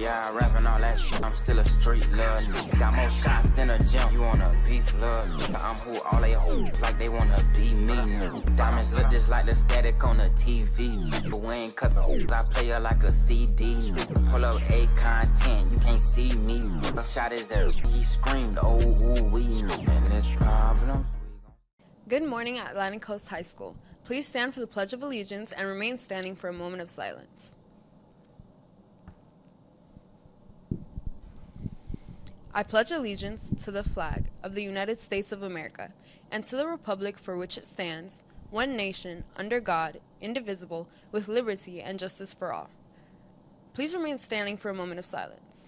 Yeah, rapping all that shit, I'm still a street love. Got more shots than a gym, you wanna beef love. I'm who all they hoes like they wanna be me. Diamonds look just like the static on the TV. But we ain't cut the hoes, I play her like a CD. Pull up A content, you can't see me. A shot is there, he screamed, oh, ooh, we and this problem. Good morning at Atlantic Coast High School. Please stand for the Pledge of Allegiance and remain standing for a moment of silence. I pledge allegiance to the flag of the United States of America and to the republic for which it stands, one nation, under God, indivisible, with liberty and justice for all. Please remain standing for a moment of silence.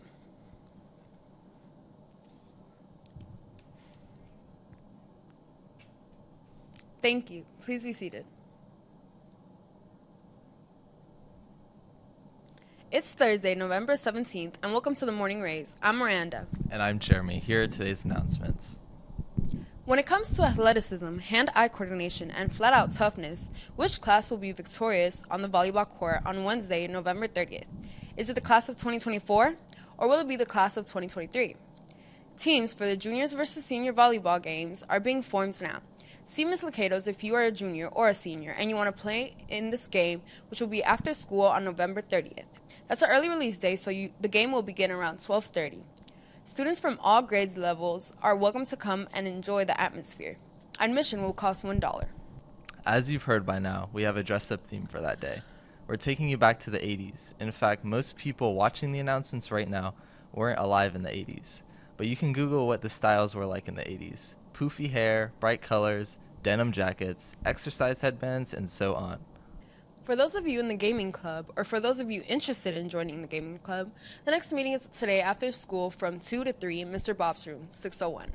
Thank you. Please be seated. It's Thursday, November 17th, and welcome to the Morning Rays. I'm Miranda. And I'm Jeremy. Here are today's announcements. When it comes to athleticism, hand-eye coordination, and flat-out toughness, which class will be victorious on the volleyball court on Wednesday, November 30th? Is it the class of 2024, or will it be the class of 2023? Teams for the juniors versus senior volleyball games are being formed now. See Ms. Lacados if you are a junior or a senior and you want to play in this game, which will be after school on November 30th. That's an early release day, so the game will begin around 12:30. Students from all grades levels are welcome to come and enjoy the atmosphere. Admission will cost $1. As you've heard by now, we have a dress-up theme for that day. We're taking you back to the 80s. In fact, most people watching the announcements right now weren't alive in the 80s. But you can Google what the styles were like in the 80s. Poofy hair, bright colors, denim jackets, exercise headbands, and so on. For those of you in the gaming club, or for those of you interested in joining the gaming club, the next meeting is today after school from 2 to 3 in Mr. Bob's room, 601.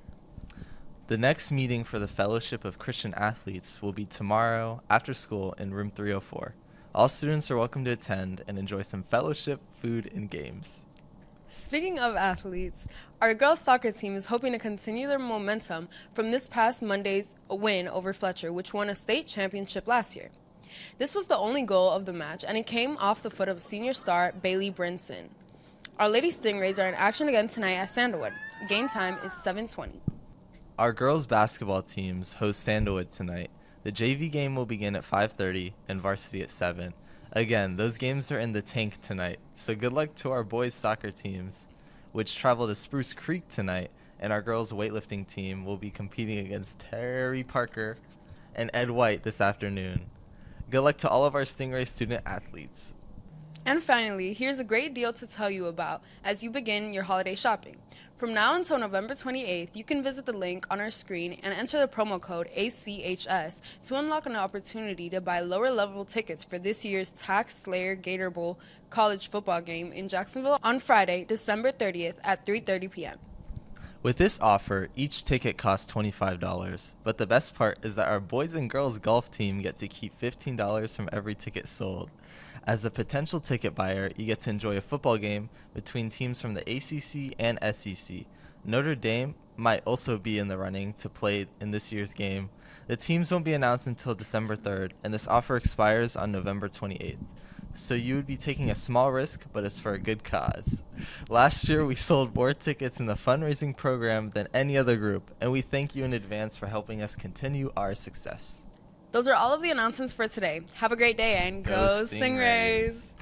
The next meeting for the Fellowship of Christian Athletes will be tomorrow after school in room 304. All students are welcome to attend and enjoy some fellowship, food, and games. Speaking of athletes, our girls soccer team is hoping to continue their momentum from this past Monday's win over Fletcher, which won a state championship last year. This was the only goal of the match, and it came off the foot of senior star Bailey Brinson. Our Lady Stingrays are in action again tonight at Sandalwood. Game time is 7:20. Our girls basketball teams host Sandalwood tonight. The JV game will begin at 5:30 and varsity at 7. Again, those games are in the tank tonight, so good luck to our boys soccer teams, which travel to Spruce Creek tonight, and our girls weightlifting team will be competing against Terry Parker and Ed White this afternoon. Good luck to all of our Stingray student athletes. And finally, here's a great deal to tell you about as you begin your holiday shopping. From now until November 28th, you can visit the link on our screen and enter the promo code ACHS to unlock an opportunity to buy lower-level tickets for this year's Tax Slayer Gator Bowl college football game in Jacksonville on Friday, December 30th at 3:30 p.m. With this offer, each ticket costs $25, but the best part is that our boys and girls golf team get to keep $15 from every ticket sold. As a potential ticket buyer, you get to enjoy a football game between teams from the ACC and SEC. Notre Dame might also be in the running to play in this year's game. The teams won't be announced until December 3rd, and this offer expires on November 28th. So you would be taking a small risk, but it's for a good cause. Last year, we sold more tickets in the fundraising program than any other group, and we thank you in advance for helping us continue our success. Those are all of the announcements for today. Have a great day and go Stingrays!